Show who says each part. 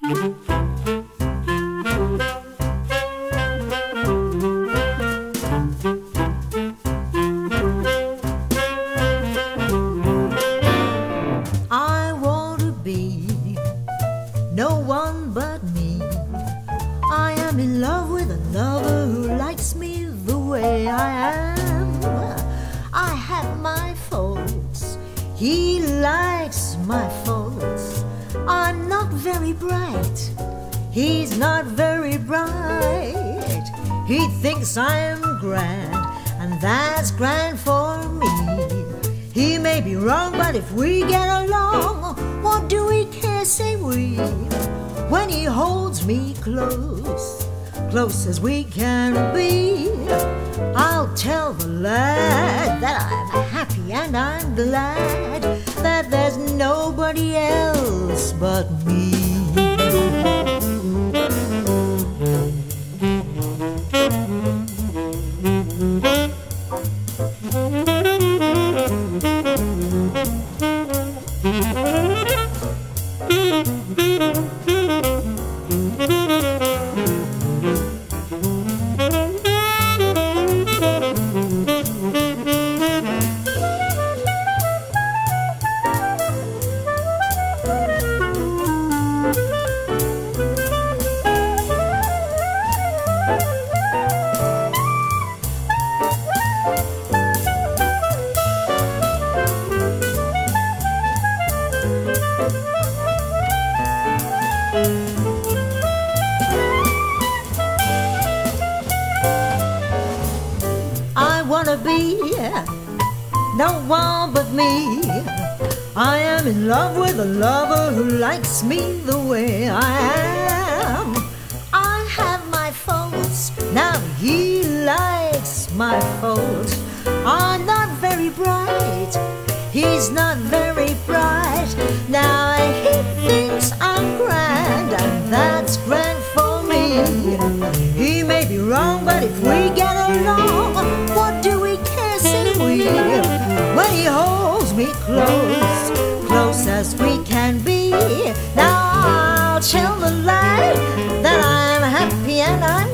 Speaker 1: I want to be no one but me. I am in love with a lover who likes me the way I am. I have my faults, he likes my faults. I'm not very bright, he's not very bright. He thinks I'm grand, and that's grand for me. He may be wrong, but if we get along, what do we care, say we? When he holds me close, close as we can be, I'll tell the lad that I'm happy and I'm glad that there's nobody else but me. I wanna be no one but me. I am in love with a lover who likes me the way I am. I have my faults, now he likes my faults. I'm not very bright, he's not very bright. Now he thinks I'm grand, and that's grand for me. He may be wrong, but if we get along, what do we care, say we? When he holds me close, close as we can be, now I'll tell the lad that I'm happy and I'm